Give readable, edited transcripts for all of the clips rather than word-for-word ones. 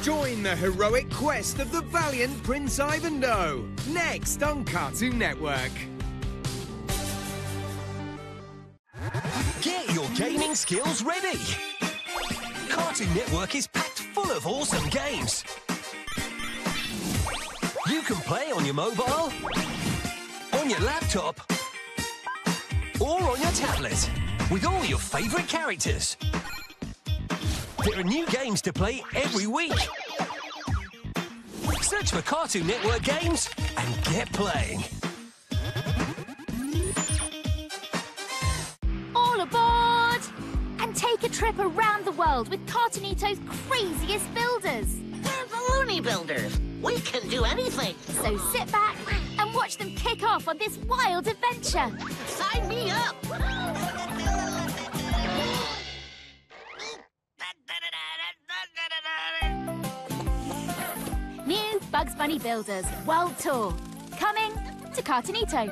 Join the heroic quest of the valiant Prince Ivanhoe, next on Cartoon Network. Get your gaming skills ready. Cartoon Network is packed full of awesome games. You can play on your mobile, on your laptop, or on your tablet with all your favourite characters. There are new games to play every week. Search for Cartoon Network games and get playing. All aboard! And take a trip around the world with Cartoonito's craziest builders. They're the Looney Builders. We can do anything. So sit back and watch them kick off on this wild adventure. Sign me up. New Bugs Bunny Builders World Tour. Coming to Cartoonito.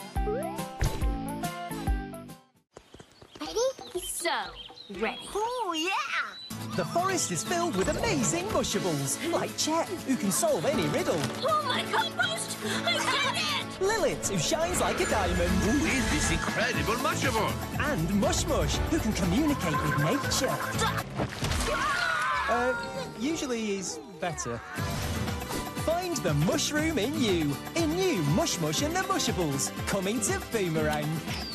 Ready? So, ready. Oh, yeah. The forest is filled with amazing mushables, like Chet, who can solve any riddle. Oh, my compost! I got it! Lilith, who shines like a diamond. Who is this incredible mushable? And Mush Mush, who can communicate with nature. Usually he's better. Find the mushroom in you. In new Mush Mush and the Mushables, coming to Boomerang.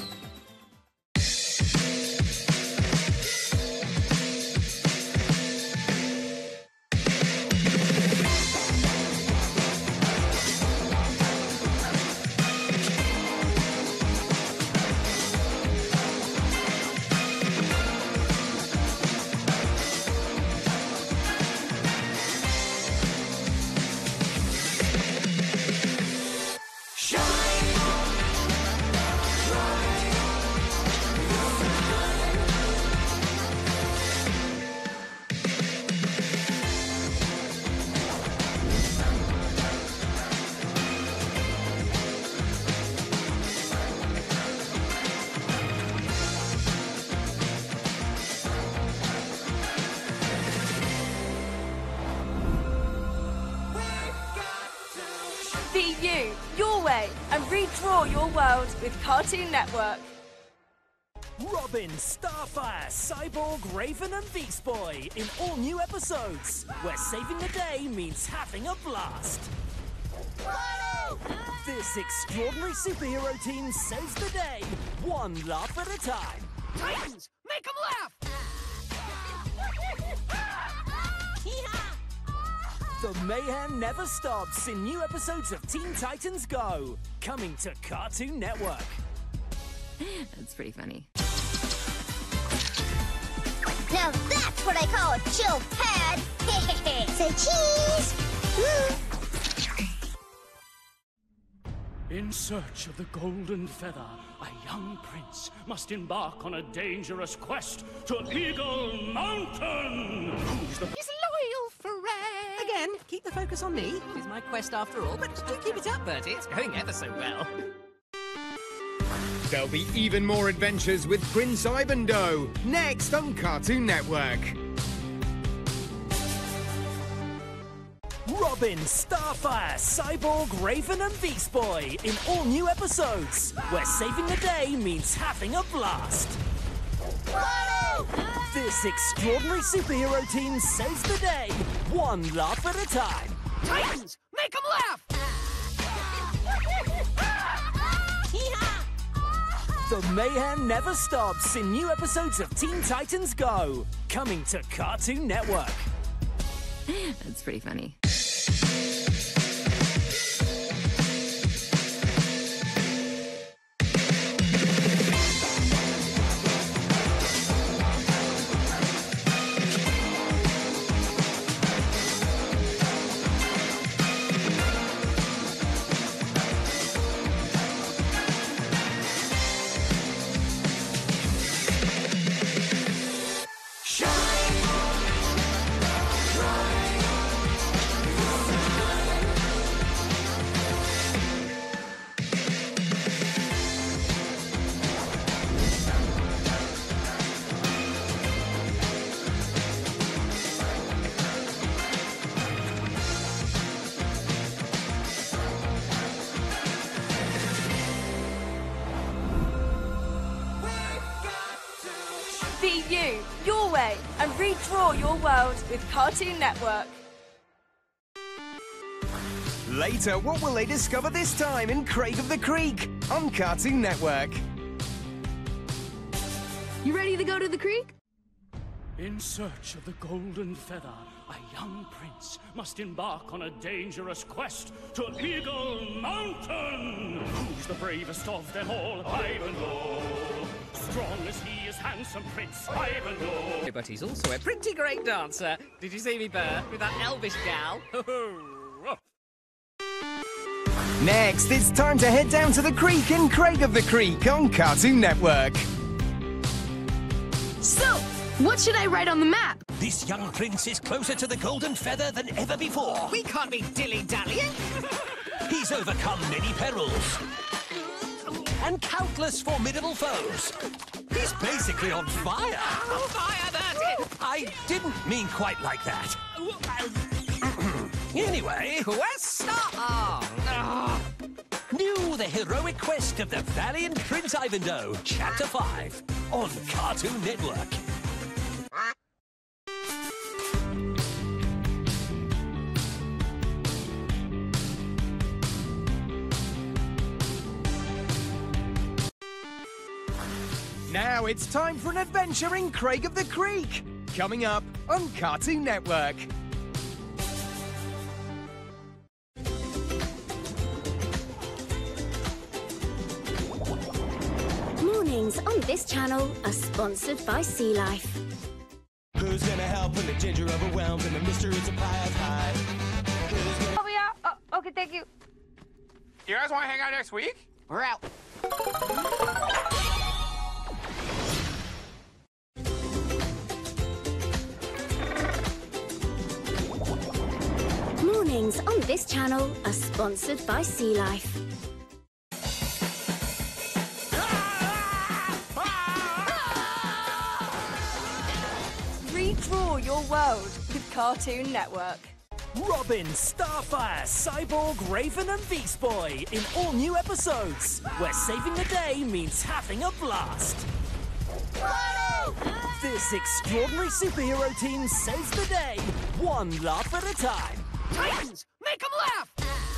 Be you, your way, and redraw your world with Cartoon Network. Robin, Starfire, Cyborg, Raven and Beast Boy in all new episodes, where saving the day means having a blast. This extraordinary superhero team saves the day, one laugh at a time. Titans, make them laugh! The mayhem never stops in new episodes of Teen Titans Go, coming to Cartoon Network. That's pretty funny. Now that's what I call a chill pad. Say cheese. In search of the golden feather, a young prince must embark on a dangerous quest to Eagle Mountain. Who's the... He's loyal forever. Again, keep the focus on me. It's my quest after all, but do keep it up, Bertie. It's going ever so well. There'll be even more adventures with Prince Ivanhoe, next on Cartoon Network. Robin, Starfire, Cyborg, Raven and Beast Boy in all new episodes, where saving the day means having a blast. This extraordinary superhero team saves the day, one laugh at a time. Titans, make them laugh! The mayhem never stops in new episodes of Teen Titans Go, coming to Cartoon Network. That's pretty funny. Be you, your way, and redraw your world with Cartoon Network. Later, what will they discover this time in Craig of the Creek on Cartoon Network? You ready to go to the creek? In search of the golden feather, a young prince must embark on a dangerous quest to Eagle Mountain. Who's the bravest of them all? Ivanhoe. Strong as he is, handsome Prince Ivanhoe. But he's also a pretty great dancer. Did you see me, Burr, with that elvish gal? Next, it's time to head down to the creek in Craig of the Creek on Cartoon Network. So, what should I write on the map? This young prince is closer to the golden feather than ever before. We can't be dilly-dallying. He's overcome many perils and countless formidable foes. He's basically on fire. Fire, Bertie! I didn't mean quite like that. Anyway, Quest on! New The Heroic Quest of the Valiant Prince Ivanhoe, Chapter 5, on Cartoon Network. Now it's time for an adventure in Craig of the Creek, coming up on Cartoon Network. Mornings on this channel are sponsored by Sea Life. Who's gonna help when the ginger overwhelmed and the mystery surprise high? Oh, yeah. Oh, okay, thank you. You guys want to hang out next week? We're out. Mornings on this channel are sponsored by Sea Life. Redraw your world with Cartoon Network. Robin, Starfire, Cyborg, Raven and Beast Boy in all new episodes, where saving the day means having a blast. This extraordinary superhero team saves the day, one laugh at a time. Titans, make them laugh!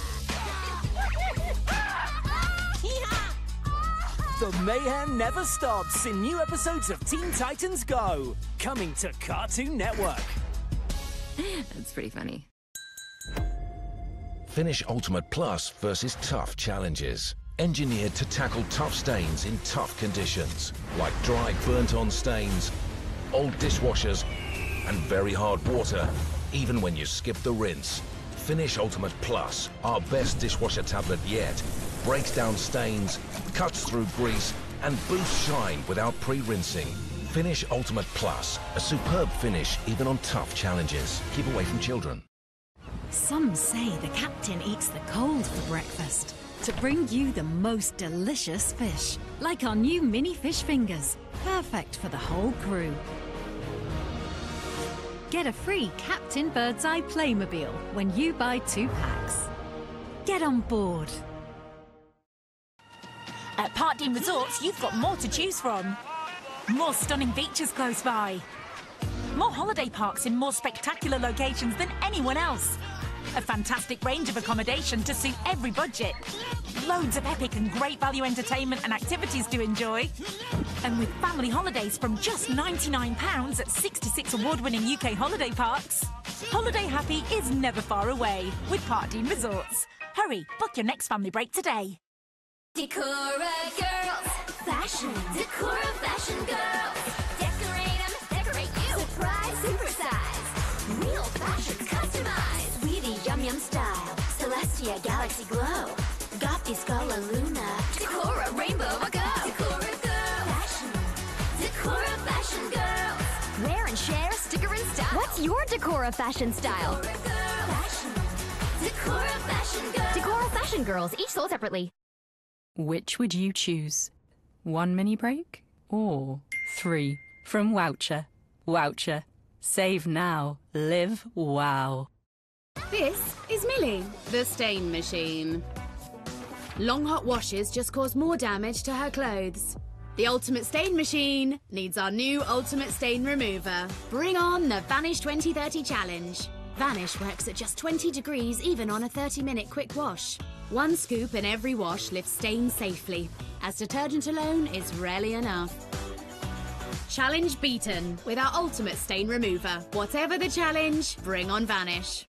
The mayhem never stops in new episodes of Teen Titans Go, coming to Cartoon Network. That's pretty funny. Finish Ultimate Plus versus tough challenges. Engineered to tackle tough stains in tough conditions, like dry, burnt-on stains, old dishwashers, and very hard water, even when you skip the rinse. Finish Ultimate Plus, our best dishwasher tablet yet, breaks down stains, cuts through grease, and boosts shine without pre-rinsing. Finish Ultimate Plus, a superb finish even on tough challenges. Keep away from children. Some say the captain eats the cold for breakfast to bring you the most delicious fish, like our new mini fish fingers, perfect for the whole crew. Get a free Captain Birdseye Playmobil when you buy 2 packs. Get on board. At Park Dean Resorts, you've got more to choose from. More stunning beaches close by. More holiday parks in more spectacular locations than anyone else. A fantastic range of accommodation to suit every budget. Loads of epic and great value entertainment and activities to enjoy. And with family holidays from just £99 at 66 award-winning UK holiday parks. Holiday happy is never far away with Park Dean Resorts. Hurry, book your next family break today. Decora girls, fashion. Decora fashion girls. Decorate them, decorate you. Surprise, supersize. Real fashions customized. Sweetie Yum Yum style. Celestia Galaxy Glow. Gothy Scala Luna. Decora Rainbow a go. Decora girls. Fashion. Decora fashion girls. Wear and share, sticker and style. What's your Decora fashion style? Decora girls. Fashion. Decora fashion girls. Decora fashion girls, each sold separately. Which would you choose? 1 mini break or 3 from Woucher? Woucher. Save now. Live wow. This is Millie, the stain machine. Long hot washes just cause more damage to her clothes. The Ultimate Stain Machine needs our new Ultimate Stain Remover. Bring on the Vanish 2030 Challenge. Vanish works at just 20 degrees even on a 30-minute quick wash. One scoop in every wash lifts stains safely, as detergent alone is rarely enough. Challenge beaten with our Ultimate Stain Remover. Whatever the challenge, bring on Vanish.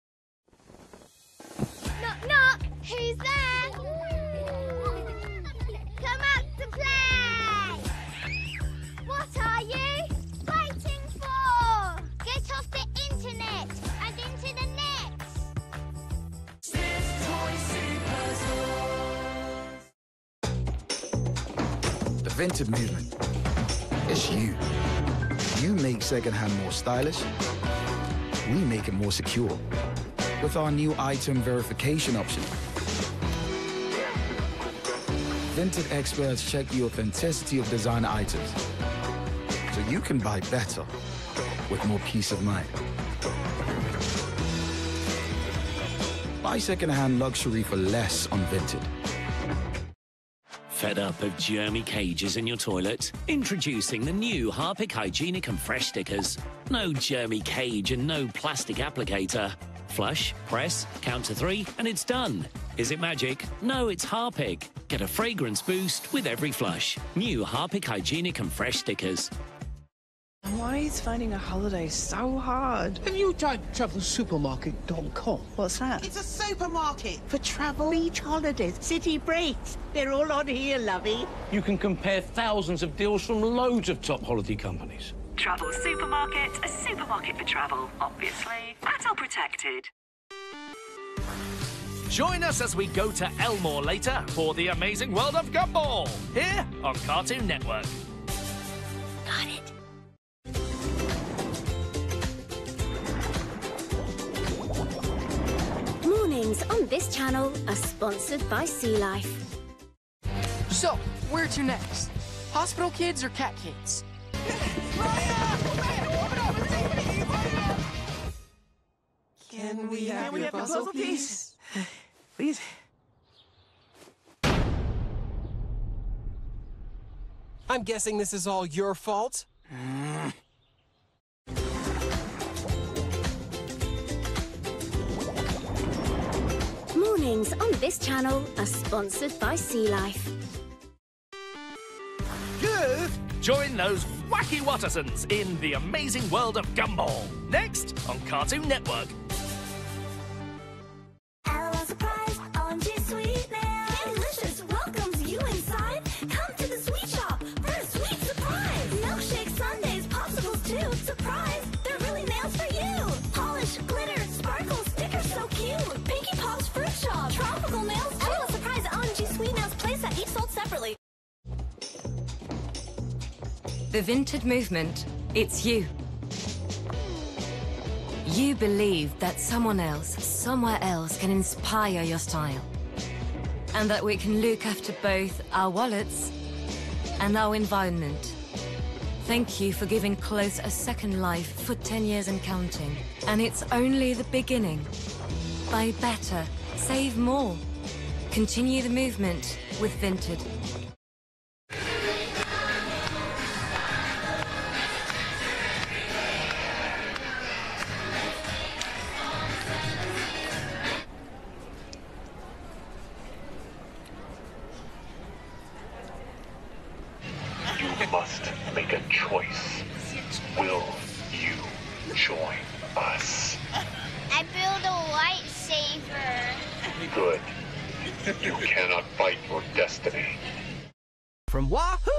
Knock, knock! Who's there? Come out to play! What are you waiting for? Get off the internet and into the net! The Vinted movement. It's you. You make secondhand more stylish. We make it more secure. With our new item verification option. Vinted experts check the authenticity of designer items, so you can buy better with more peace of mind. Buy secondhand luxury for less on Vinted. Fed up of germy cages in your toilet? Introducing the new Harpic Hygienic and Fresh stickers. No germy cage and no plastic applicator. Flush, press, count to 3, and it's done. Is it magic? No, it's Harpic. Get a fragrance boost with every flush. New Harpic Hygienic and Fresh stickers. Why is finding a holiday so hard? Have you tried travelsupermarket.com? What's that? It's a supermarket for travel, beach holidays, city breaks. They're all on here, lovey. You can compare thousands of deals from loads of top holiday companies. Travel Supermarket, a supermarket for travel, obviously. That's all protected. Join us as we go to Elmore later for the amazing world of Gumball, here on Cartoon Network. Got it. Mornings on this channel are sponsored by Sea Life. So, where to next? Hospital kids or cat kids? Can we have your puzzle piece? Please. I'm guessing this is all your fault? Mornings on this channel are sponsored by Sea Life. Good! Join those wacky Wattersons in the amazing world of Gumball. Next on Cartoon Network. LOL surprise, OMG sweetness. Delicious welcomes you inside. Come to the sweet shop for a sweet surprise. Milkshake sundaes, popsicles too. Surprise, they're really nails for you. Polish, glitter, sparkle, stickers so cute. Pinky Pop's fruit shop, tropical nails too. LOL surprise, OMG sweet nails playset, each sold separately. The Vinted movement, it's you. You believe that someone else, somewhere else, can inspire your style. And that we can look after both our wallets and our environment. Thank you for giving clothes a second life for 10 years and counting. And it's only the beginning. Buy better, save more. Continue the movement with Vinted. You must make a choice. Will you join us? I build a lightsaber. Good. You cannot fight your destiny. From Wahoo!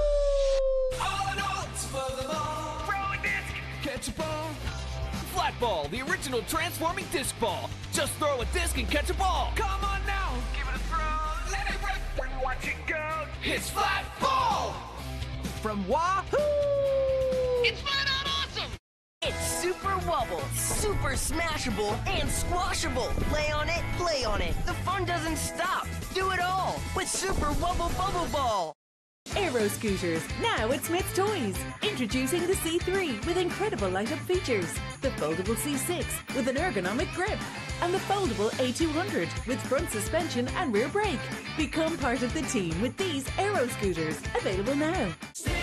Catch a ball. Flat ball, the original transforming disc ball. Just throw a disc and catch a ball. Come on now, give it a throw. Let it rip when you watch it go. It's flat ball. From Wahoo! It's flat out awesome! It's super wobble, super smashable, and squashable. Play on it, play on it. The fun doesn't stop. Do it all with Super Wubble Bubble Ball. Aero scooters, now at Smith's Toys. Introducing the C3 with incredible light-up features. The foldable C6 with an ergonomic grip. And the foldable A200 with front suspension and rear brake. Become part of the team with these Aero scooters. Available now.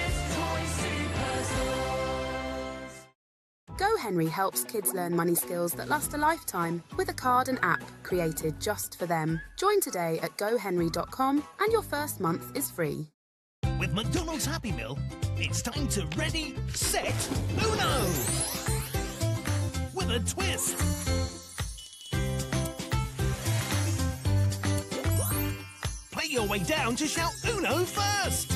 GoHenry helps kids learn money skills that last a lifetime with a card and app created just for them. Join today at gohenry.com and your first month is free. With McDonald's Happy Meal, it's time to ready, set, Uno! With a twist. Play your way down to shout Uno first.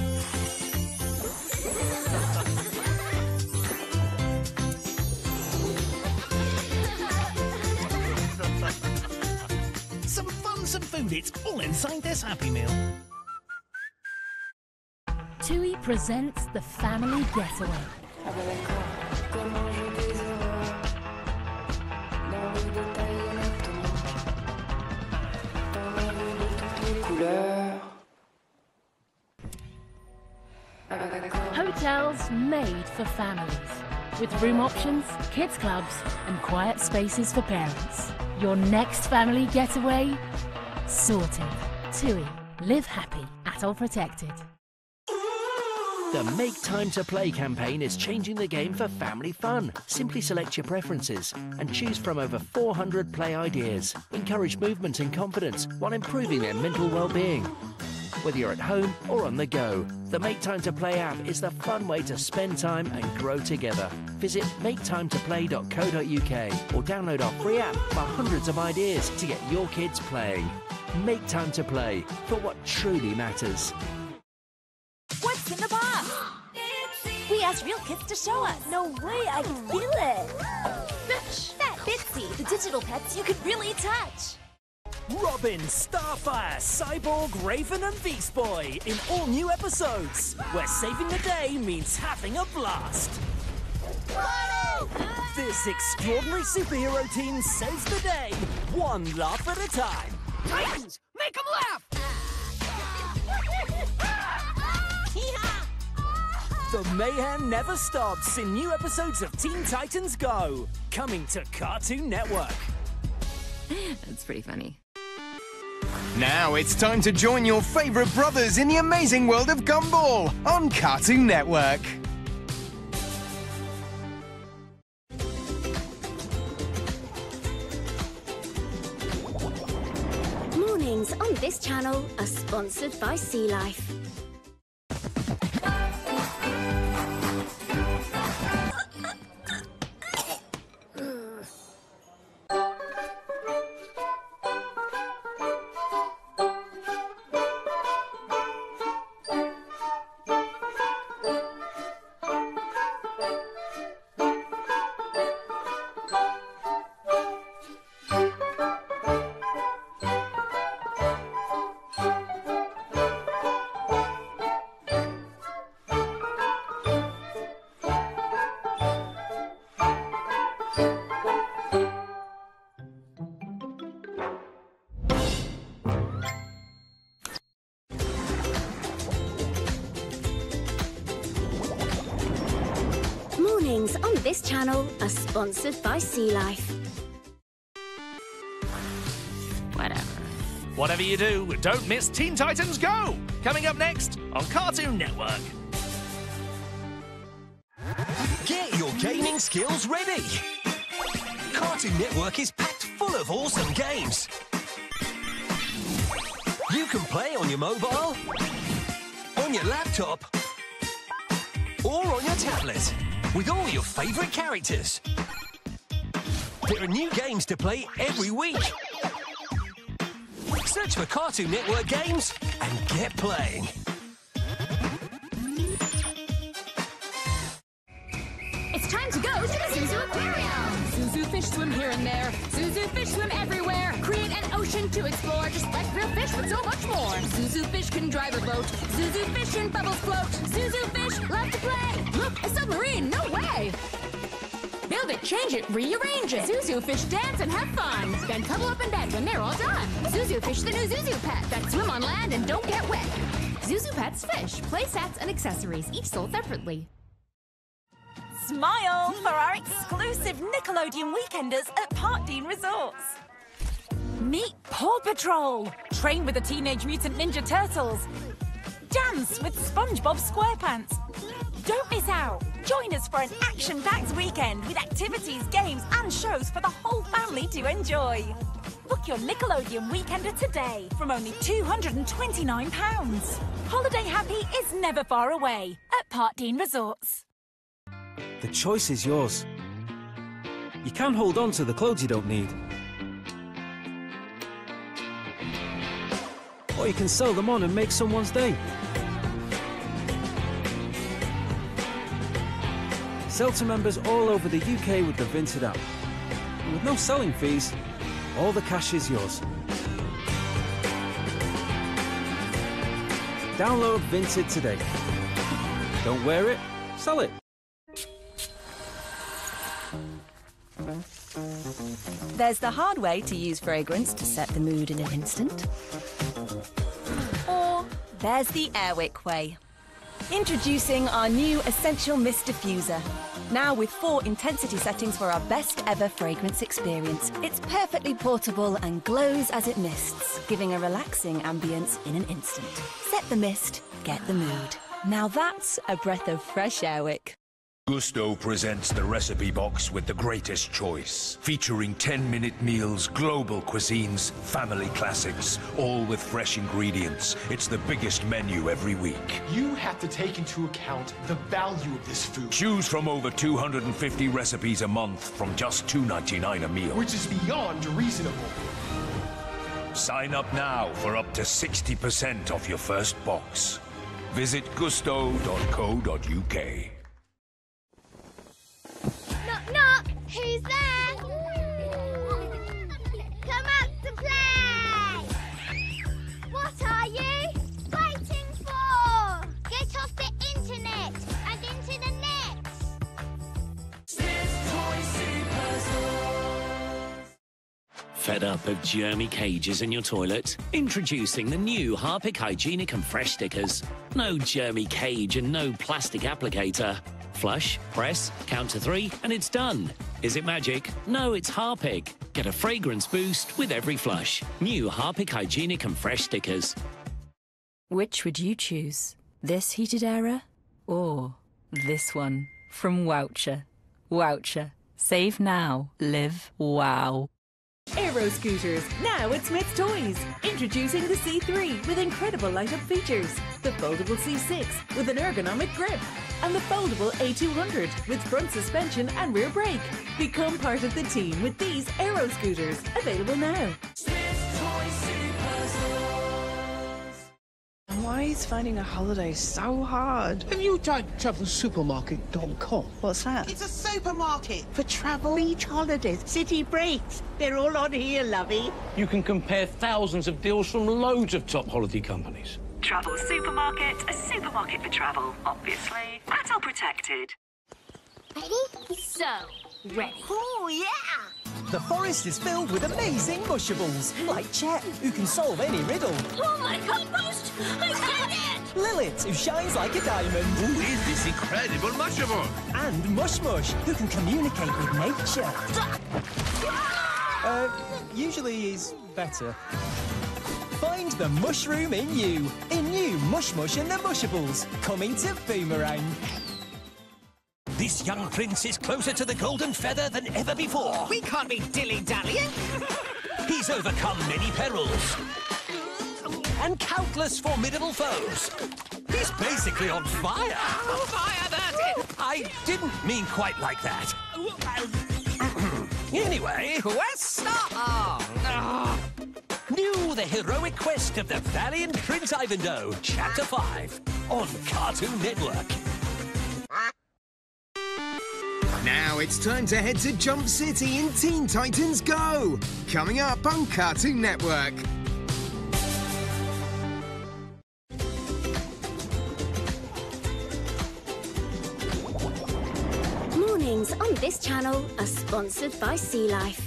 Some fun, some food, it's all inside this Happy Meal. TUI presents the Family Getaway. Hotels made for families, with room options, kids clubs, and quiet spaces for parents. Your next family getaway sorted. TUI. Live happy. Atoll protected. The Make Time to Play campaign is changing the game for family fun. Simply select your preferences and choose from over 400 play ideas. Encourage movement and confidence while improving their mental well-being. Whether you're at home or on the go, the Make Time to Play app is the fun way to spend time and grow together. Visit maketimetoplay.co.uk or download our free app for hundreds of ideas to get your kids playing. Make Time to Play for what truly matters. What's in the box? We asked real kids to show us. No way, I can feel it. Fish. That Bitsy, the digital pets you could really touch. Robin, Starfire, Cyborg, Raven and Beast Boy in all new episodes, where saving the day means having a blast. This extraordinary superhero team saves the day, one laugh at a time. Titans, make them laugh! The mayhem never stops in new episodes of Teen Titans Go, coming to Cartoon Network. That's pretty funny. Now it's time to join your favourite brothers in the amazing world of Gumball on Cartoon Network. Mornings on this channel are sponsored by Sea Life. Mornings on this channel are sponsored by Sea Life. Whatever you do, don't miss Teen Titans Go! Coming up next on Cartoon Network. Get your gaming skills ready! Cartoon Network is packed full of awesome games. You can play on your mobile, on your laptop, or on your tablet, with all your favourite characters. There are new games to play every week. Search for Cartoon Network games and get playing. It's time to go to the Zuzu Aquarium! Zuzu fish swim here and there. Zuzu fish swim everywhere. Create an ocean to explore, just like real fish, but so much more. Zuzu fish can drive a boat. Zuzu fish in bubbles float. Zuzu fish love to play. Look, a submarine, no way! Build it, change it, rearrange it. Zuzu fish dance and have fun. Then cuddle up in bed when they're all done. Zuzu fish, the new Zuzu pet that swim on land and don't get wet. Zuzu Pets Fish, play sets and accessories, each sold separately. Smile for our exclusive Nickelodeon Weekenders at Park Dean Resorts. Meet Paw Patrol. Train with the Teenage Mutant Ninja Turtles. Dance with SpongeBob SquarePants. Don't miss out. Join us for an action-packed weekend with activities, games and shows for the whole family to enjoy. Book your Nickelodeon Weekender today from only £229. Holiday happy is never far away at Park Dean Resorts. The choice is yours. You can hold on to the clothes you don't need. Or you can sell them on and make someone's day. Sell to members all over the UK with the Vinted app. And with no selling fees, all the cash is yours. Download Vinted today. Don't wear it, sell it. There's the hard way to use fragrance to set the mood in an instant. Or there's the Airwick way. Introducing our new Essential Mist Diffuser. Now with 4 intensity settings for our best ever fragrance experience. It's perfectly portable and glows as it mists, giving a relaxing ambience in an instant. Set the mist, get the mood. Now that's a breath of fresh Airwick. Gusto presents the recipe box with the greatest choice, featuring 10-minute meals, global cuisines, family classics, all with fresh ingredients. It's the biggest menu every week. You have to take into account the value of this food. Choose from over 250 recipes a month from just $2.99 a meal. Which is beyond reasonable. Sign up now for up to 60% off your first box. Visit gusto.co.uk. Knock, knock! Who's there? Come out to play! What are you waiting for? Get off the internet and into the net! Fed up of germy cages in your toilet? Introducing the new Harpic Hygienic and Fresh stickers. No germy cage and no plastic applicator. Flush, press, count to 3, and it's done. Is it magic? No, it's Harpic. Get a fragrance boost with every flush. New Harpic Hygienic and Fresh stickers. Which would you choose? This heated era or this one from Woucher? Woucher. Save now. Live wow. Aero scooters, now at Smith's Toys. Introducing the C3 with incredible light-up features. The foldable C6 with an ergonomic grip. And the foldable A200 with front suspension and rear brake. Become part of the team with these Aero scooters. Available now. Why is finding a holiday so hard? Have you tried travelsupermarket.com? What's that? It's a supermarket for travel, beach holidays, city breaks. They're all on here, lovey. You can compare thousands of deals from loads of top holiday companies. Travel Supermarket, a supermarket for travel, obviously. That's all protected. Ready? So, ready. Oh, yeah! The forest is filled with amazing mushables, like Chet, who can solve any riddle. Oh my compost! I get it! Lilith, who shines like a diamond. Who is this incredible mushable? And Mush Mush, who can communicate with nature. Usually he's better. Find the mushroom in you. In new Mush Mush and the Mushables, coming to Boomerang. This young prince is closer to the golden feather than ever before. We can't be dilly-dallying. He's overcome many perils and countless formidable foes. He's basically on fire. Fire that! I didn't mean quite like that. Anyway, Quest on! New The Heroic Quest of the Valiant Prince Ivanhoe, Chapter 5, on Cartoon Network. Now it's time to head to Jump City in Teen Titans Go! Coming up on Cartoon Network. Mornings on this channel are sponsored by Sea Life.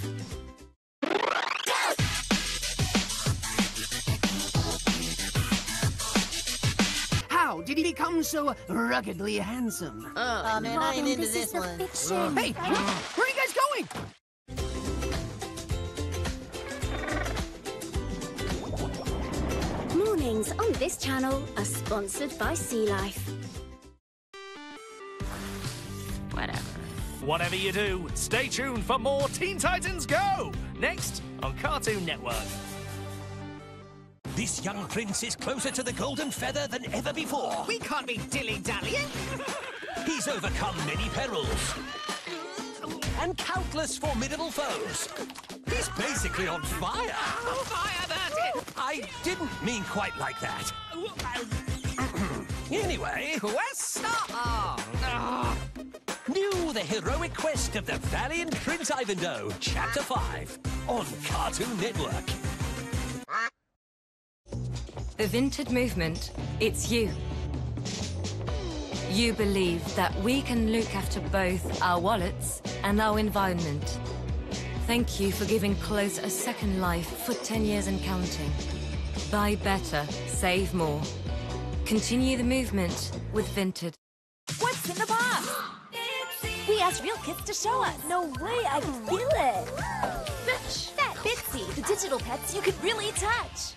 How did he become so ruggedly handsome? Oh, man, I ain't into this one. Hey, where are you guys going? Misunderstandings on this channel are sponsored by Sea Life. Whatever. Whatever you do, stay tuned for more Teen Titans Go! Next on Cartoon Network. This young prince is closer to the golden feather than ever before. We can't be dilly-dallying. He's overcome many perils and countless formidable foes. He's basically on fire. Fire, that's it. I didn't mean quite like that. Anyway, Quest New The Heroic Quest of the Valiant Prince Ivandoe, Chapter 5, on Cartoon Network. The Vinted movement, it's you. You believe that we can look after both our wallets and our environment. Thank you for giving clothes a second life for 10 years and counting. Buy better, save more. Continue the movement with Vinted. What's in the box? We asked real kids to show us. No way, I can feel it. Bitch, that Bitsy, the digital pets you could really touch.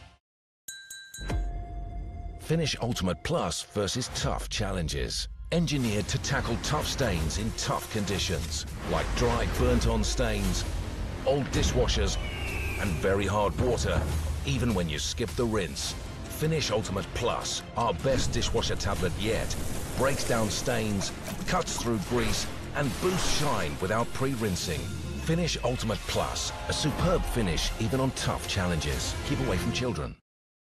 Finish Ultimate Plus versus tough challenges. Engineered to tackle tough stains in tough conditions, like dry, burnt-on stains, old dishwashers, and very hard water, even when you skip the rinse. Finish Ultimate Plus, our best dishwasher tablet yet, breaks down stains, cuts through grease, and boosts shine without pre-rinsing. Finish Ultimate Plus, a superb finish even on tough challenges. Keep away from children.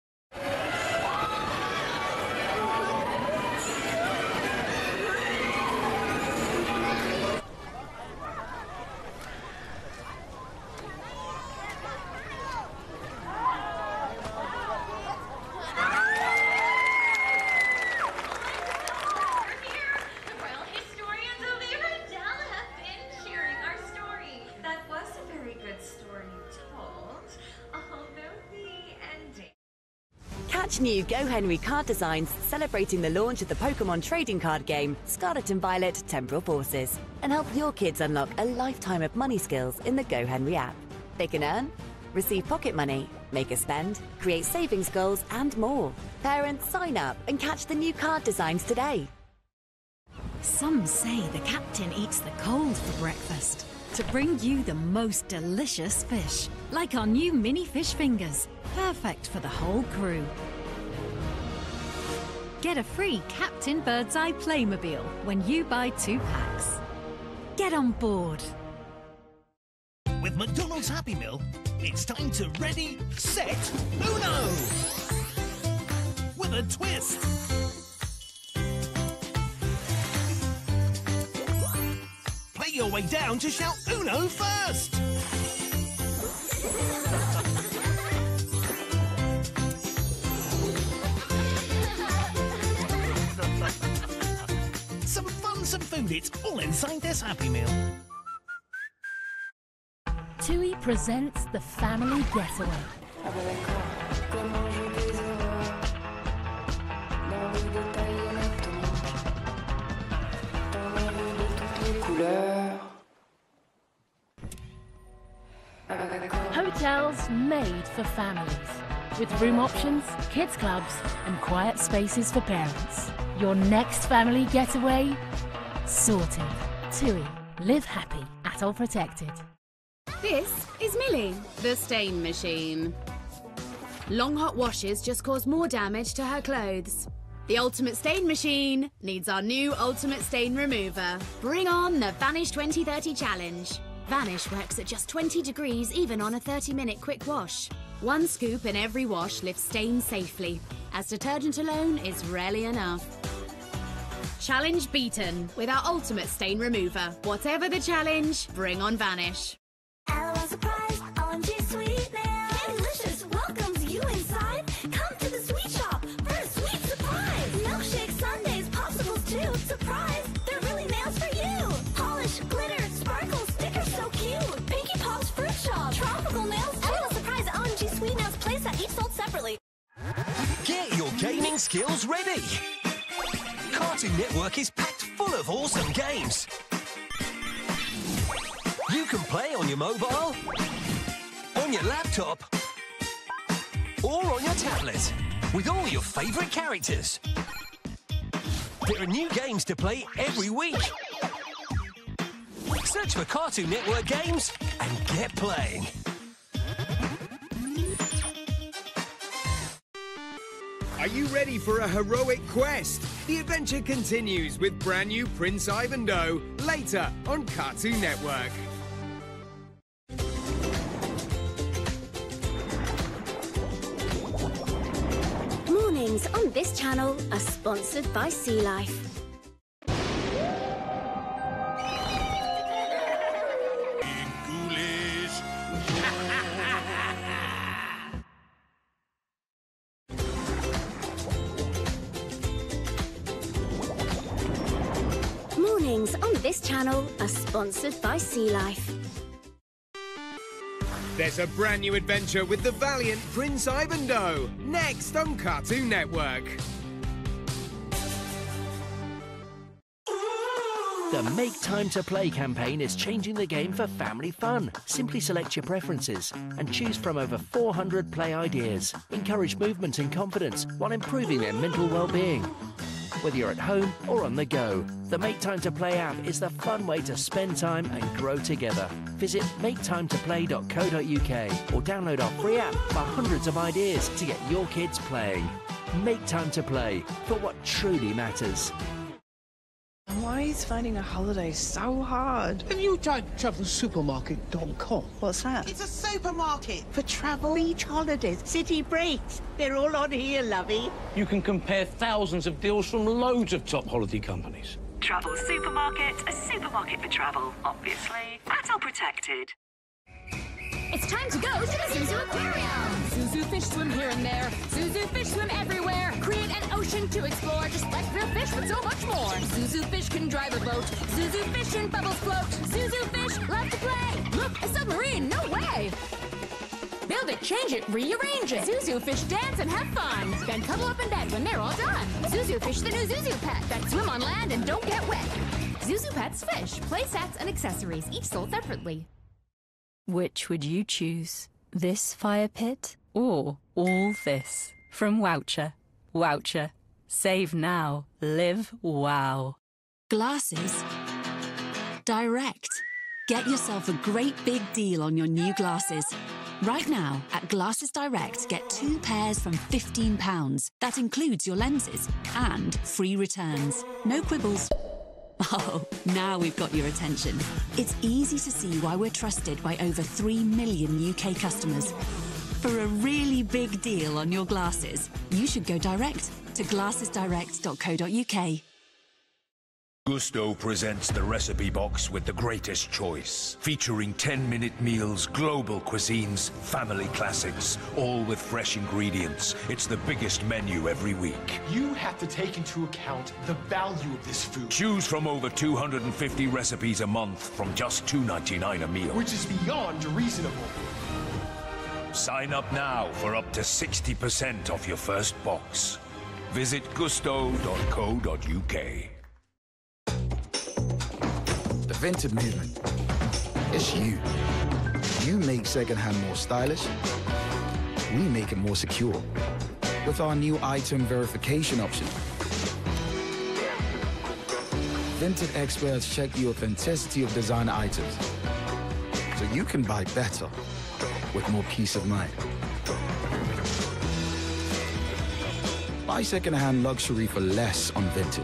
Catch new Go Henry card designs celebrating the launch of the Pokemon trading card game Scarlet and Violet Temporal Forces, and help your kids unlock a lifetime of money skills in the Go Henry app. They can earn, receive pocket money, make a spend, create savings goals, and more. Parents, sign up and catch the new card designs today. Some say the captain eats the cold for breakfast to bring you the most delicious fish, like our new mini fish fingers, perfect for the whole crew. Get a free Captain Birdseye Playmobil when you buy 2 packs. Get on board. With McDonald's Happy Meal, it's time to ready, set, Uno! With a twist. Play your way down to shout Uno first. Some fun, some food, it's all inside this Happy Meal. TUI presents the Family Getaway. Hotels made for families, with room options, kids clubs, and quiet spaces for parents. Your next family getaway sorted. TUI. Live happy. Atoll protected. This is Millie, the stain machine. Long hot washes just cause more damage to her clothes. The ultimate stain machine needs our new ultimate stain remover. Bring on the Vanish 2030 challenge. Vanish works at just 20 degrees even on a 30-minute quick wash. 1 scoop in every wash lifts stains safely, as detergent alone is rarely enough. Challenge beaten with our ultimate stain remover. Whatever the challenge, bring on Vanish. LOL surprise, OMG sweetness. Candy-licious welcomes you inside. Come to the sweet shop for a sweet surprise. Milkshakes, sundaes, popsicles too. Surprise, they're really nails for you. Polish, glitter, sparkle, stickers so cute. Pinky Pop's fruit shop, tropical nails too. LOL surprise, OMG sweet nails playset, each sold separately. Get your gaming skills ready. Cartoon Network is packed full of awesome games. You can play on your mobile, on your laptop, or on your tablet. with all your favourite characters. There are new games to play every week. Search for Cartoon Network games and get playing. Are you ready for a heroic quest? The adventure continues with brand new Prince Ivanhoe later on Cartoon Network. Mornings on this channel are sponsored by Sea Life. Mornings on this channel are sponsored by Sea Life. There's a brand new adventure with the valiant Prince Ivanhoe next on Cartoon Network. The Make Time to Play campaign is changing the game for family fun. Simply select your preferences and choose from over 400 play ideas. Encourage movement and confidence while improving their mental well-being. Whether you're at home or on the go, the Make Time to Play app is the fun way to spend time and grow together. Visit maketimetoplay.co.uk or download our free app for hundreds of ideas to get your kids playing. Make time to play for what truly matters. Why is finding a holiday so hard? Have you tried travelsupermarket.com? What's that? It's a supermarket for travel, beach holidays, city breaks. They're all on here, lovey. You can compare thousands of deals from loads of top holiday companies. Travel Supermarket, a supermarket for travel, obviously. Adult protected. It's time to go to the Zuzu Aquarium! Zuzu fish swim here and there. Zuzu fish swim everywhere. Create an ocean to explore, just like real fish, but so much more. Zuzu fish can drive a boat. Zuzu fish in bubbles float. Zuzu fish love to play. Look, a submarine, no way! Build it, change it, rearrange it. Zuzu fish dance and have fun. Then cuddle up in bed when they're all done. Zuzu fish, the new Zuzu pet that swim on land and don't get wet. Zuzu Pets Fish, play sets and accessories, each sold separately. Which would you choose? This fire pit or all this? From Woucher. Woucher. Save now. Live wow. Glasses Direct. Get yourself a great big deal on your new glasses. Right now, at Glasses Direct, get 2 pairs from £15. That includes your lenses and free returns. No quibbles. Oh, now we've got your attention. It's easy to see why we're trusted by over 3 million UK customers. For a really big deal on your glasses, you should go direct to glassesdirect.co.uk. Gusto presents the recipe box with the greatest choice, featuring 10-minute meals, global cuisines, family classics, all with fresh ingredients. It's the biggest menu every week. You have to take into account the value of this food. Choose from over 250 recipes a month from just $2.99 a meal. Which is beyond reasonable. Sign up now for up to 60% off your first box. Visit gusto.co.uk. The Vinted movement. It's you. You make secondhand more stylish. We make it more secure. With our new item verification option. Vinted experts check the authenticity of designer items. So you can buy better with more peace of mind. Buy secondhand luxury for less on Vinted.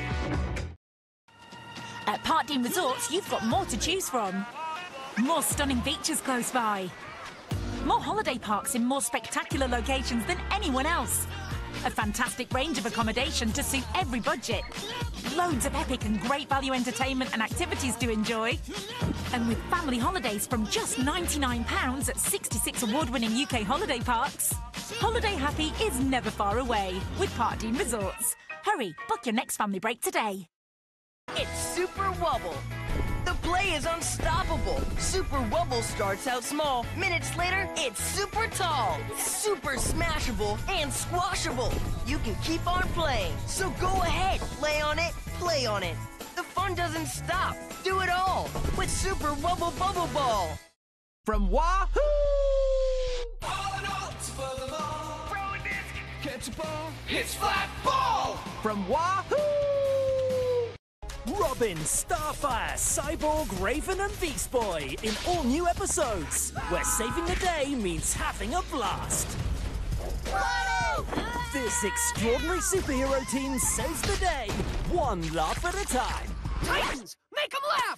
At Parkdean Resorts, you've got more to choose from. More stunning beaches close by. More holiday parks in more spectacular locations than anyone else. A fantastic range of accommodation to suit every budget. Loads of epic and great value entertainment and activities to enjoy. And with family holidays from just £99 at 66 award-winning UK holiday parks. Holiday happy is never far away with Parkdean Resorts. Hurry, book your next family break today. It's Super Wubble. The play is unstoppable. Super Wubble starts out small. Minutes later, it's super tall, super smashable, and squashable. You can keep on playing. So go ahead, play on it, play on it. The fun doesn't stop. Do it all with Super Wubble Bubble Ball. From Wahoo! Throw a disc, It's ball. It's flat ball. From Wahoo! Robin, Starfire, Cyborg, Raven and Beast Boy in all new episodes, where saving the day means having a blast. Whoa! This extraordinary superhero team saves the day, one laugh at a time. Titans, make them laugh!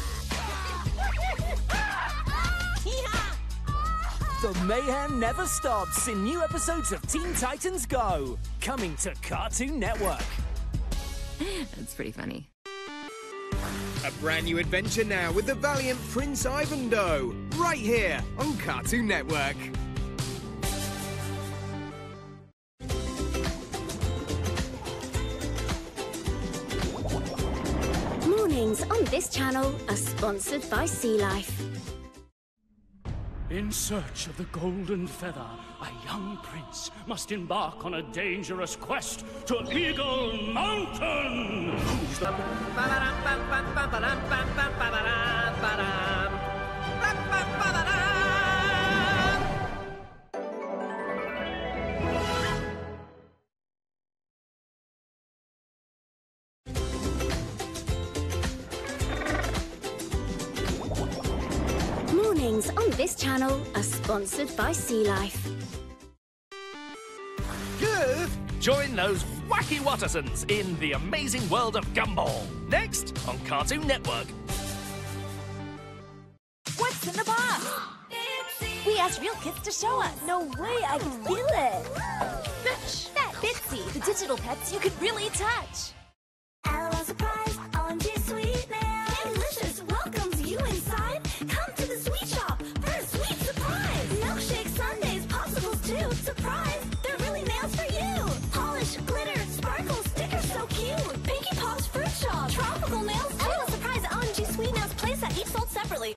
The mayhem never stops in new episodes of Teen Titans Go, coming to Cartoon Network. That's pretty funny. A brand new adventure now with the valiant Prince Ivandoe, right here on Cartoon Network. Mornings on this channel are sponsored by Sea Life. In search of the golden feather, a young prince must embark on a dangerous quest to Eagle Mountain. Who's the... Mornings on this channel are sponsored by Sea Life. Good! Join those wacky Wattersons in the amazing world of Gumball. Next on Cartoon Network. What's in the box? We asked real kids to show us. No way, I can feel it. Fish. That Bitsy, the digital pets you could really touch. LOL surprise, OMG sweet now. Delicious welcomes you inside. Come to the sweet shop for a sweet surprise. Milkshake sundaes, popsicles too. Surprise, they're really nails for you. Polish, glitter, sparkle, stickers so cute. Pinky Pop's fruit shop, tropical nails too. LOL surprise, OMG sweet nails playset, each sold separately.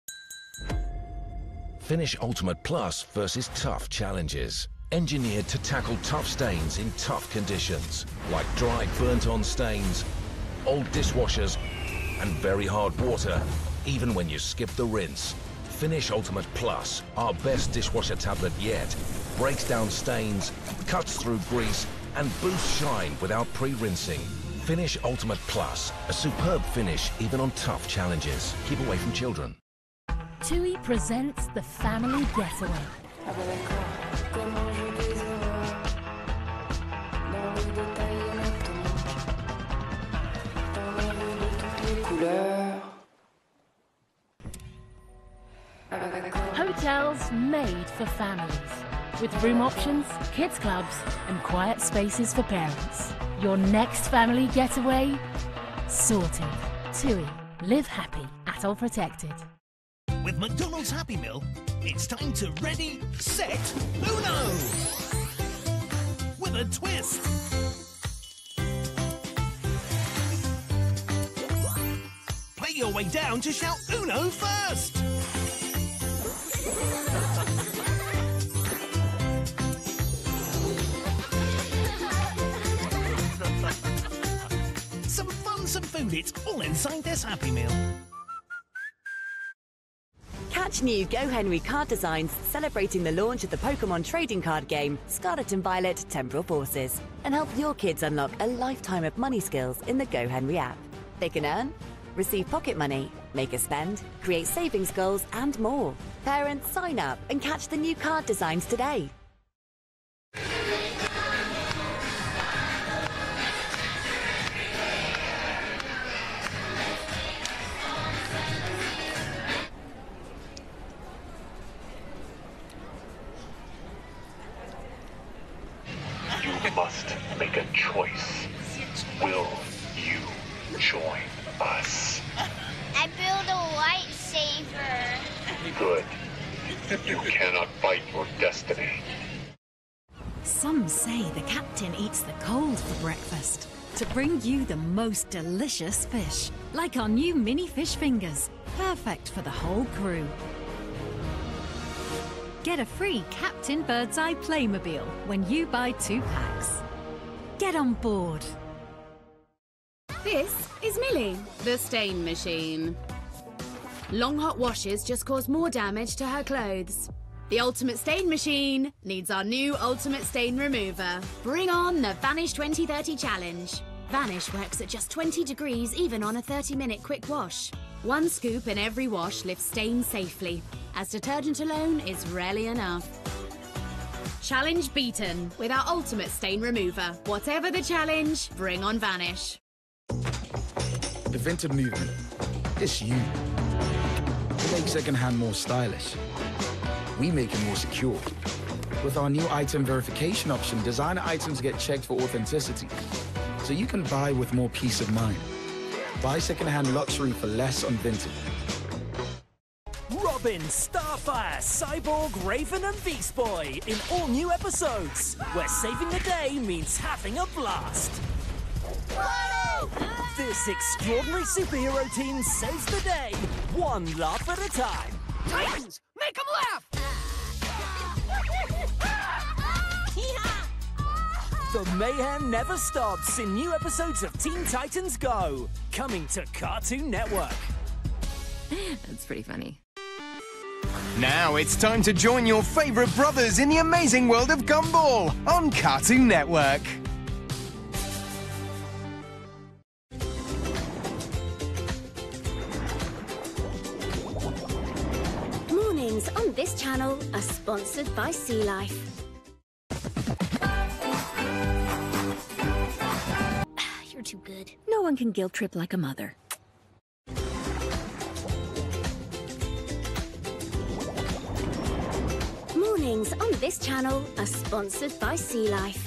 Finish Ultimate Plus versus tough challenges. Engineered to tackle tough stains in tough conditions, like dry, burnt-on stains, old dishwashers, and very hard water, even when you skip the rinse. Finish Ultimate Plus, our best dishwasher tablet yet, breaks down stains, cuts through grease, and boosts shine without pre-rinsing. Finish Ultimate Plus, a superb finish even on tough challenges. Keep away from children. TUI presents the Family Getaway. Hotels made for families, with room options, kids clubs, and quiet spaces for parents. Your next family getaway sorted. TUI. Live happy. ATOL protected. With McDonald's Happy Meal, it's time to ready, set, Uno! With a twist. Play your way down to shout Uno first. Some fun, some food, it's all inside this Happy Meal. Catch new Go Henry card designs celebrating the launch of the Pokemon trading card game Scarlet and Violet Temporal Forces, and help your kids unlock a lifetime of money skills in the Go Henry app. They can earn, receive pocket money, make a spend, create savings goals, and more. Parents, sign up and catch the new card designs today. You must make a choice. Will you join us? I build a lightsaber. Good. You cannot fight your destiny. Some say the captain eats the cold for breakfast to bring you the most delicious fish, like our new mini fish fingers, perfect for the whole crew. Get a free Captain Birdseye Playmobil when you buy 2 packs. Get on board. This is Millie, the stain machine. Long hot washes just cause more damage to her clothes. The Ultimate Stain Machine needs our new Ultimate Stain Remover. Bring on the Vanish 2030 Challenge. Vanish works at just 20 degrees even on a 30-minute quick wash. One scoop in every wash lifts stains safely, as detergent alone is rarely enough. Challenge beaten with our Ultimate Stain Remover. Whatever the challenge, bring on Vanish. The Vinted movement. It's you. We make secondhand more stylish. We make it more secure. With our new item verification option, designer items get checked for authenticity, so you can buy with more peace of mind. Buy secondhand luxury for less on Vinted. Robin, Starfire, Cyborg, Raven and Beast Boy in all new episodes, where saving the day means having a blast. Whoa! This extraordinary superhero team saves the day, one laugh at a time. Titans, make them laugh! The mayhem never stops in new episodes of Teen Titans Go, coming to Cartoon Network. That's pretty funny. Now it's time to join your favourite brothers in the amazing world of Gumball on Cartoon Network. Mornings on this channel are sponsored by Sea Life. You're too good. No one can guilt trip like a mother. Mornings on this channel are sponsored by Sea Life.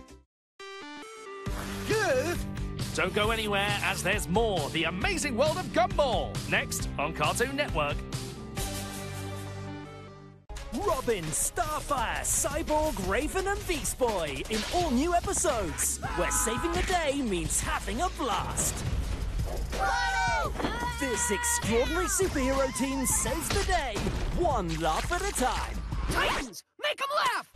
Good. Don't go anywhere, as there's more The Amazing World of Gumball next on Cartoon Network. Robin, Starfire, Cyborg, Raven and Beast Boy in all new episodes, where saving the day means having a blast. Whoa! This extraordinary superhero team saves the day, one laugh at a time. Titans, make them laugh!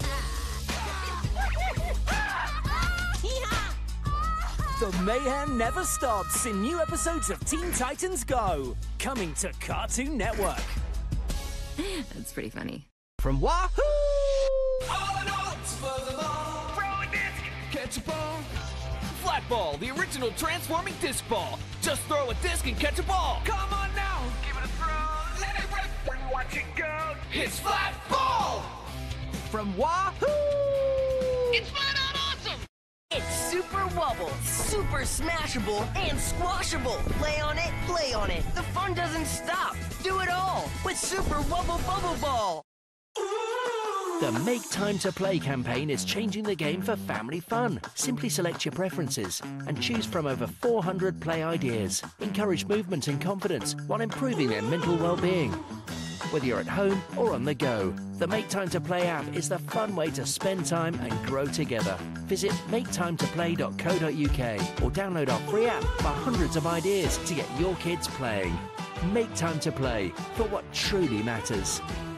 The mayhem never stops in new episodes of Teen Titans Go, coming to Cartoon Network. That's pretty funny. From Wahoo! All in all, suppose of all. Throw a disc! Catch a ball. Flat ball, the original transforming disc ball. Just throw a disc and catch a ball. Come on now, give it a throw. Let it rip. Watch it go. It's flat ball. From Wahoo! It's flat out awesome! It's super wobble, super smashable, and squashable. Play on it, play on it. The fun doesn't stop. Do it all with Super Wobble Bubble Ball. The Make Time to Play campaign is changing the game for family fun. Simply select your preferences and choose from over 400 play ideas. Encourage movement and confidence while improving their mental well-being. Whether you're at home or on the go, the Make Time to Play app is the fun way to spend time and grow together. Visit maketimetoplay.co.uk or download our free app for hundreds of ideas to get your kids playing. Make time to play for what truly matters.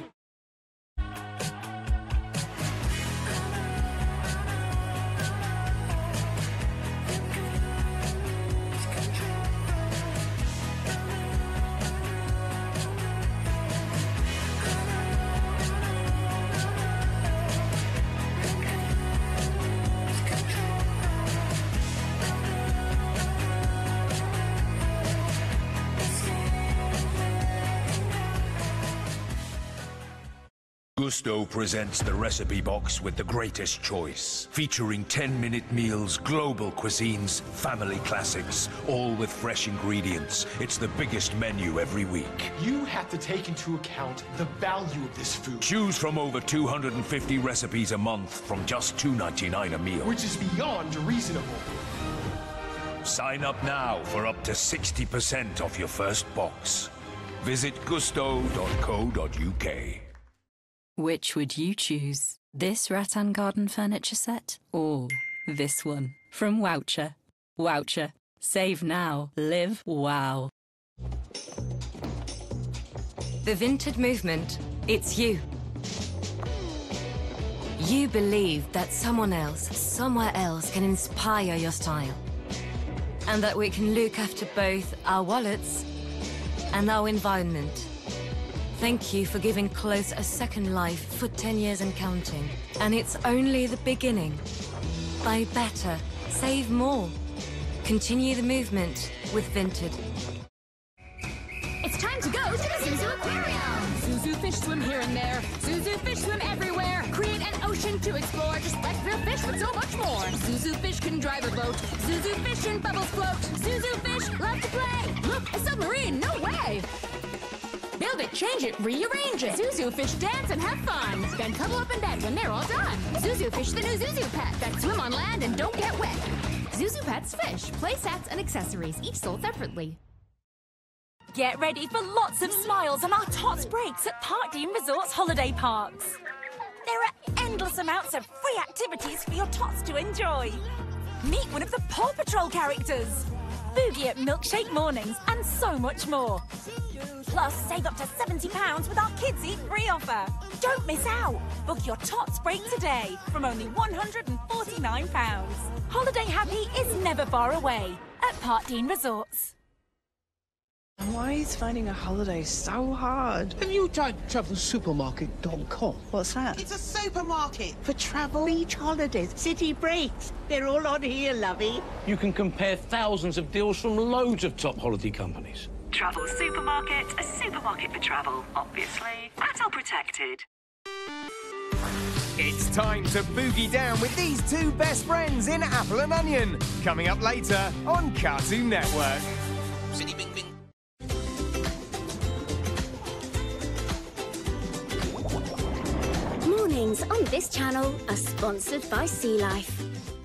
Gusto presents the recipe box with the greatest choice, featuring 10-minute meals, global cuisines, family classics, all with fresh ingredients. It's the biggest menu every week. You have to take into account the value of this food. Choose from over 250 recipes a month from just $2.99 a meal. Which is beyond reasonable. Sign up now for up to 60% off your first box. Visit gusto.co.uk. Which would you choose? This rattan garden furniture set or this one from Woucher? Woucher. Save now. Live wow. The Vinted movement, it's you. You believe that someone else, somewhere else, can inspire your style. And that we can look after both our wallets and our environment. Thank you for giving clothes a second life for 10 years and counting. And it's only the beginning. Buy better, save more. Continue the movement with Vinted. It's time to go to the Zuzu Aquarium! Zuzu fish swim here and there. Zuzu fish swim everywhere. Create an ocean to explore, just like real fish, but so much more. Zuzu fish can drive a boat. Zuzu fish in bubbles float. Zuzu fish love to play. Look, a submarine, no way! Build it, change it, rearrange it. Zuzu fish dance and have fun. Then cuddle up in bed when they're all done. Zuzu fish, the new Zuzu pet that swim on land and don't get wet. Zuzu Pets Fish, play sets and accessories, each sold separately. Get ready for lots of smiles on our Tots breaks at Park Dean Resort's holiday parks. There are endless amounts of free activities for your Tots to enjoy. Meet one of the Paw Patrol characters, boogie at milkshake mornings, and so much more. Plus, save up to £70 with our Kids Eat Free offer. Don't miss out. Book your Tots break today from only £149. Holiday happy is never far away at Park Dean Resorts. Why is finding a holiday so hard? Have you tried travelsupermarket.com? What's that? It's a supermarket for travel, beach holidays, city breaks. They're all on here, lovey. You can compare thousands of deals from loads of top holiday companies. Travel Supermarket, a supermarket for travel, obviously. Battle protected. It's time to boogie down with these two best friends in Apple and Onion. Coming up later on Cartoon Network. City bing bing. Mornings on this channel are sponsored by Sea Life.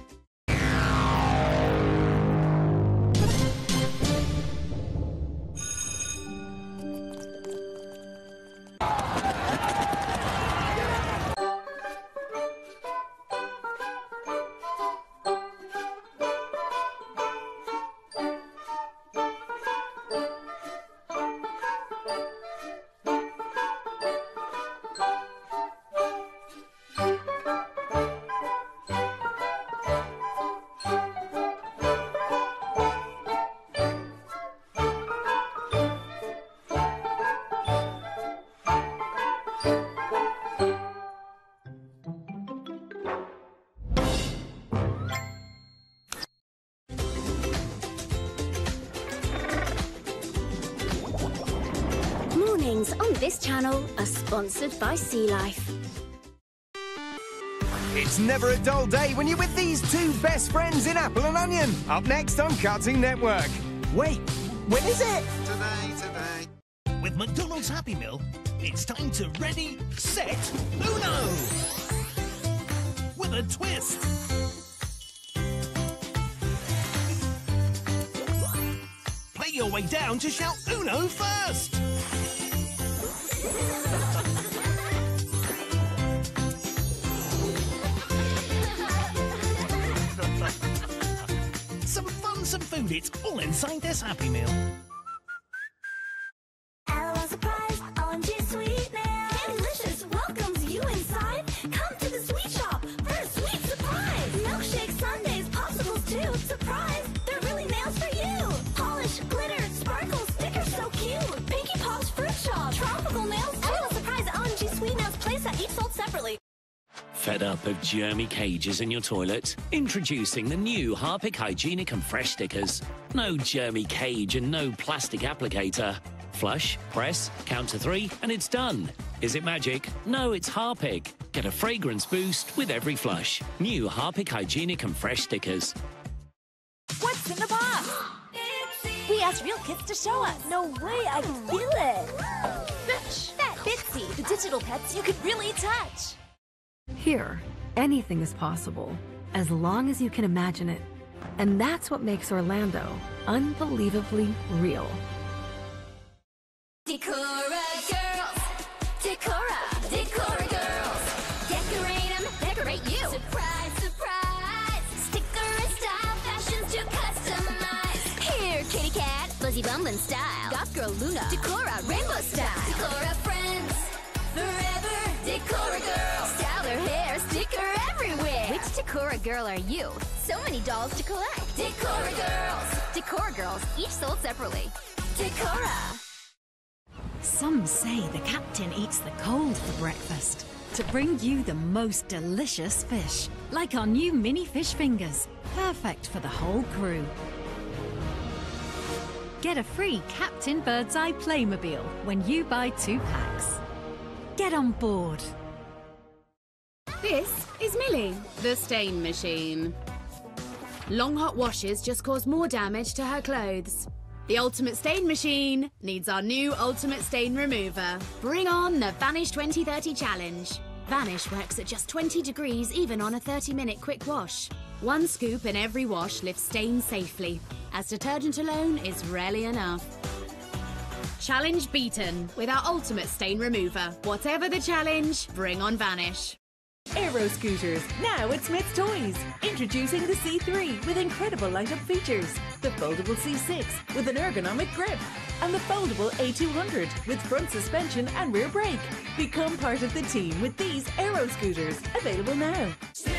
Mornings on this channel are sponsored by Sea Life. It's never a dull day when you're with these two best friends in Apple and Onion. Up next on Cartoon Network. Wait, when is it? Today. With McDonald's Happy Meal, it's time to ready, set, Uno! With a twist. Play your way down to shout Uno first. Some fun, some food, it's all inside this Happy Meal. LOL surprise, OMG sweet now. Delicious welcomes you inside. Come to the sweet shop for a sweet surprise. Milkshake sundaes, popsicles too. Surprise, they're really nails for you. Polish, glitter, sparkle, stickers so cute. Pinky Pop's fruit shop, tropical nails too. LOL surprise, OMG sweet nails playset, each sold separately. Fed up of germy cages in your toilet? Introducing the new Harpic Hygienic and Fresh stickers. No germy cage and no plastic applicator. Flush, press, count to 3, and it's done. Is it magic? No, it's Harpic. Get a fragrance boost with every flush. New Harpic Hygienic and Fresh stickers. What's in the box? We asked real kids to show us. No way, I can feel it. Fish. That Bitsy, the digital pets you could really touch. Here, anything is possible, as long as you can imagine it. And that's what makes Orlando unbelievably real. Decora girls, Decora girls. Decorate them, decorate you. Surprise, surprise. Sticker and style, fashions to customize. Here, kitty cat, fuzzy bumbling style. Goth girl Luna, Decora rainbow style. Decora friends, forever. Decora girls, style their hair, sticker everywhere. Which Decora girl are you? So many dolls to collect. Decora girls, each sold separately. Decora. Some say the captain eats the cold for breakfast to bring you the most delicious fish, like our new mini fish fingers, perfect for the whole crew. Get a free Captain Birdseye Playmobil when you buy 2 packs. Get on board. This is Millie, the stain machine. Long hot washes just cause more damage to her clothes. The ultimate stain machine needs our new ultimate stain remover. Bring on the Vanish 2030 challenge. Vanish works at just 20 degrees even on a 30-minute quick wash. 1 scoop in every wash lifts stains safely, as detergent alone is rarely enough. Challenge beaten with our ultimate stain remover. Whatever the challenge, bring on Vanish. Aero scooters, now at Smith's Toys. Introducing the C3 with incredible light-up features. The foldable C6 with an ergonomic grip. And the foldable A200 with front suspension and rear brake. Become part of the team with these Aero scooters. Available now.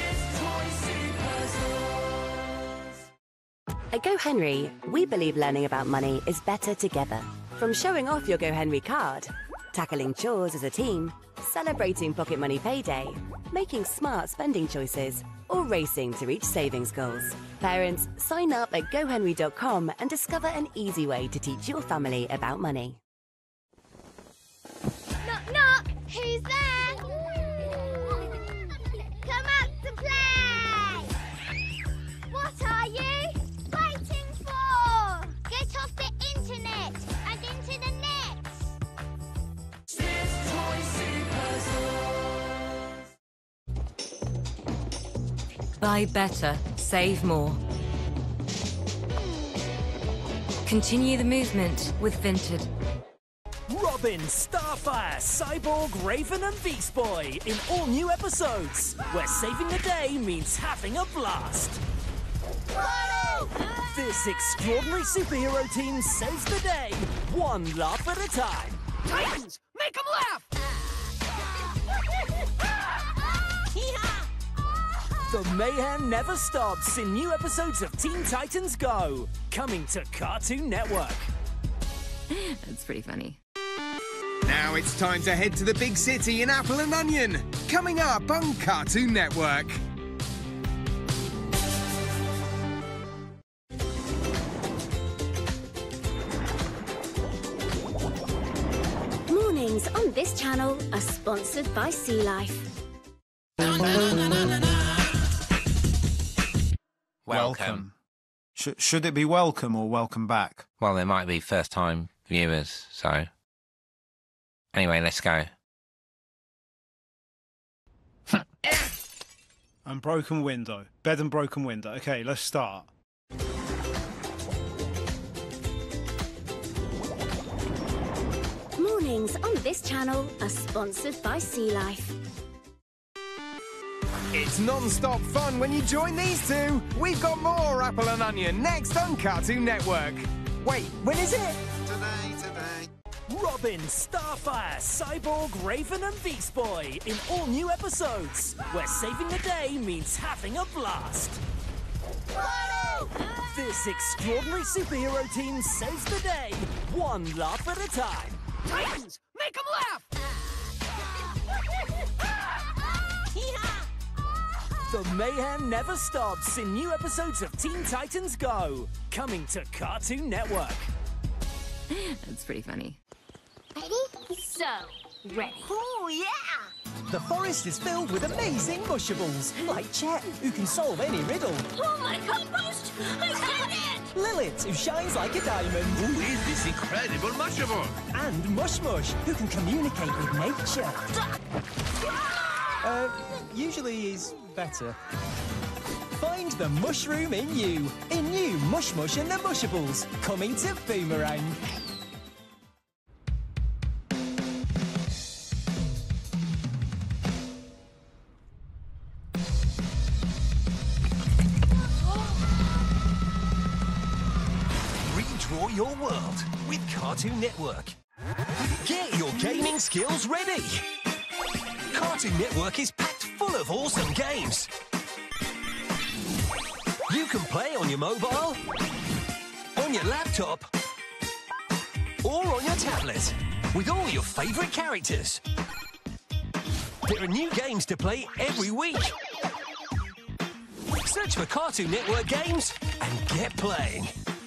At GoHenry, we believe learning about money is better together. From showing off your GoHenry card, tackling chores as a team, celebrating pocket money payday, making smart spending choices, or racing to reach savings goals. Parents, sign up at gohenry.com and discover an easy way to teach your family about money. Knock, knock! Who's there? Come out to play! What are you waiting for? Get off the internet and into the net! Buy better, save more. Continue the movement with Vinted. Robin, Starfire, Cyborg, Raven and Beast Boy in all new episodes, where saving the day means having a blast. This extraordinary superhero team saves the day, 1 laugh at a time. Titans, make them laugh! The mayhem never stops in new episodes of Teen Titans Go, coming to Cartoon Network. That's pretty funny. Now it's time to head to the big city in Apple and Onion, coming up on Cartoon Network. Mornings on this channel are sponsored by Sea Life. Welcome. Should it be welcome or welcome back? Well, there might be first-time viewers, so... Anyway, let's go. And broken window. Bed and broken window. Okay, let's start. Mornings on this channel are sponsored by Sea Life. It's non-stop fun when you join these two. We've got more Apple and Onion next on Cartoon Network. Wait, when is it? Today. Robin, Starfire, Cyborg, Raven and Beast Boy in all new episodes, where saving the day means having a blast. This extraordinary superhero team saves the day, 1 laugh at a time. Titans, make them laugh! The mayhem never stops in new episodes of Teen Titans Go, coming to Cartoon Network. That's pretty funny. Ready? So, ready. Oh, yeah! The forest is filled with amazing mushables, like Chet, who can solve any riddle. Oh my compost! I got it! Lilith, who shines like a diamond. Who is this incredible mushable? And Mush Mush, who can communicate with nature. Usually he's better. Find the mushroom in you. In new Mush Mush and the Mushables, coming to Boomerang. Redraw your world with Cartoon Network. Get your gaming skills ready. Cartoon Network is packed full of awesome games. You can play on your mobile, on your laptop, or on your tablet. with all your favourite characters. There are new games to play every week. Search for Cartoon Network games and get playing.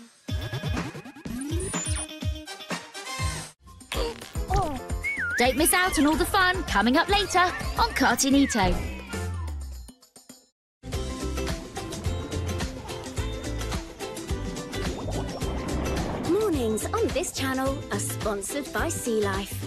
Don't miss out on all the fun coming up later on Cartoonito. Mornings on this channel are sponsored by Sea Life.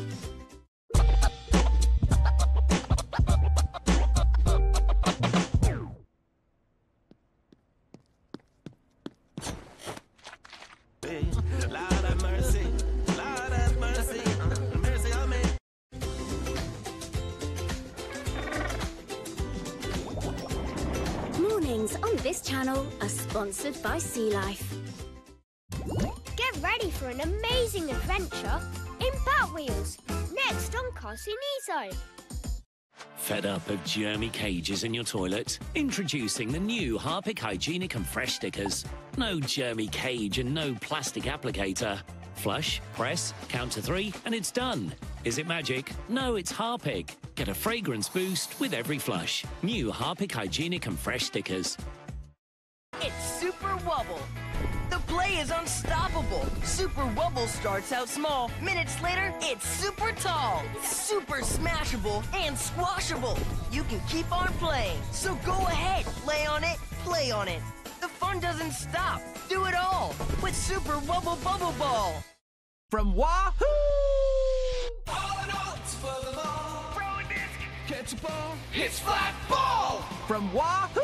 Mornings on this channel are sponsored by Sea Life. Get ready for an amazing adventure in Batwheels, next on Cartoonito. Fed up of germy cages in your toilet? Introducing the new Harpic Hygienic and Fresh stickers. No germy cage and no plastic applicator. Flush, press, count to 3 and it's done. Is it magic? No, it's Harpic. Get a fragrance boost with every flush. New Harpic Hygienic and Fresh stickers. It's Super Wubble. The play is unstoppable. Super Wubble starts out small. Minutes later, it's super tall, super smashable, and squashable. You can keep on playing. So go ahead, lay on it, play on it. The fun doesn't stop. Do it all with Super Wubble Bubble Ball. From Wahoo! All in all, it's for the ball. Throw a disc, catch a ball, It's flat ball. from Wahoo!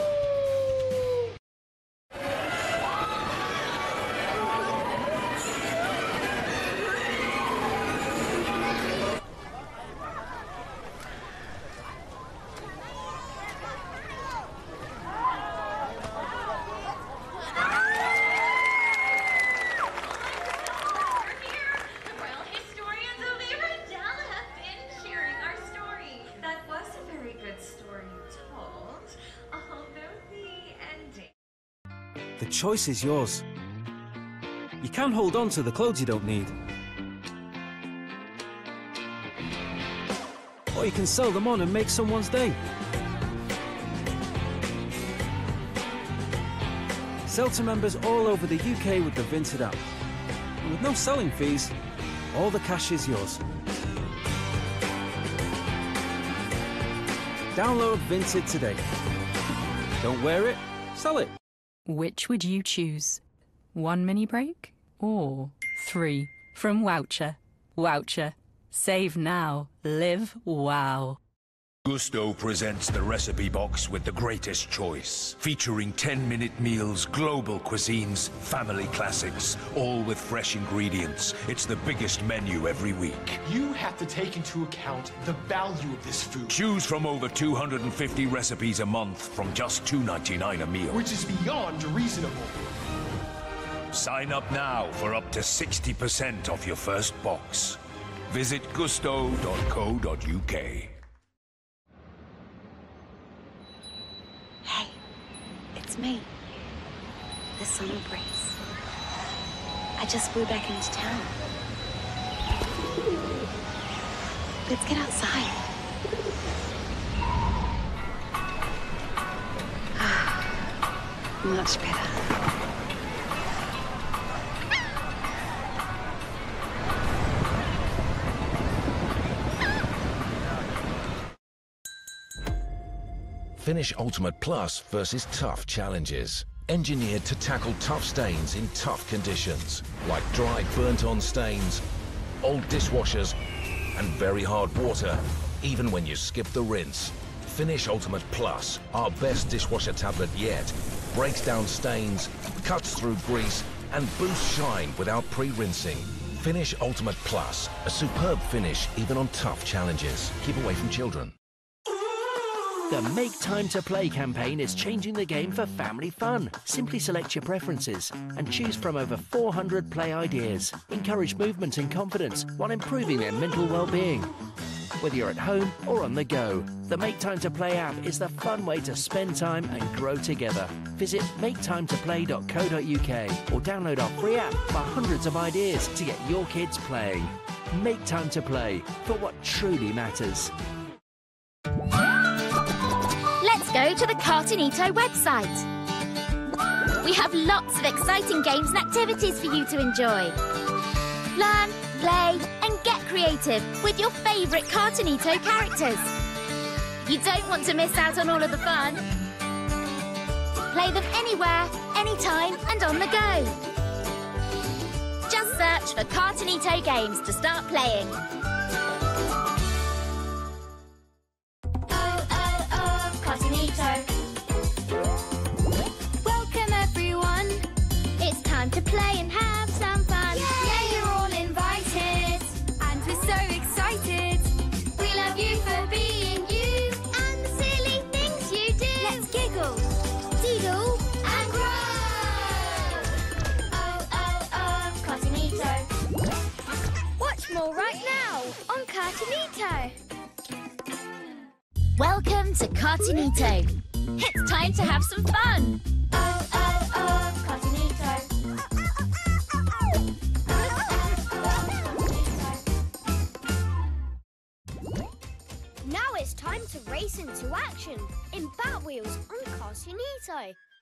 The choice is yours. You can hold on to the clothes you don't need. Or you can sell them on and make someone's day. Sell to members all over the UK with the Vinted app. And with no selling fees, all the cash is yours. Download Vinted today. Don't wear it, sell it. Which would you choose? 1 mini break or 3 from Woucher? Woucher. Save now. Live wow. Gusto presents the recipe box with the greatest choice, featuring 10-minute meals, global cuisines, family classics, all with fresh ingredients. It's the biggest menu every week. You have to take into account the value of this food. Choose from over 250 recipes a month from just $2.99 a meal. Which is beyond reasonable. Sign up now for up to 60% off your first box. Visit gusto.co.uk. Hey, it's me, the Summer Breeze. I just flew back into town. Let's get outside. Much better. Finish Ultimate Plus versus tough challenges. Engineered to tackle tough stains in tough conditions, like dry, burnt-on stains, old dishwashers, and very hard water, even when you skip the rinse. Finish Ultimate Plus, our best dishwasher tablet yet, breaks down stains, cuts through grease, and boosts shine without pre-rinsing. Finish Ultimate Plus, a superb finish even on tough challenges. Keep away from children. The Make Time to Play campaign is changing the game for family fun. Simply select your preferences and choose from over 400 play ideas. Encourage movement and confidence while improving their mental well-being. Whether you're at home or on the go, the Make Time to Play app is the fun way to spend time and grow together. Visit maketimetoplay.co.uk or download our free app for hundreds of ideas to get your kids playing. Make time to play for what truly matters. Let's go to the Cartoonito website. We have lots of exciting games and activities for you to enjoy. Learn, play, and get creative with your favourite Cartoonito characters. You don't want to miss out on all of the fun. Play them anywhere, anytime, and on the go. Just search for Cartoonito games to start playing. Welcome, everyone. It's time to play and have some fun. Yeah, you're all invited. And we're so excited. We love you for being you. And the silly things you do. Let's giggle, Diddle. and grow. Oh, Cartoonito. Watch more right now on Cartoonito. Welcome to Cartoonito. It's time to have some fun. Cartoonito. Now it's time to race into action in Batwheels on Cartoonito.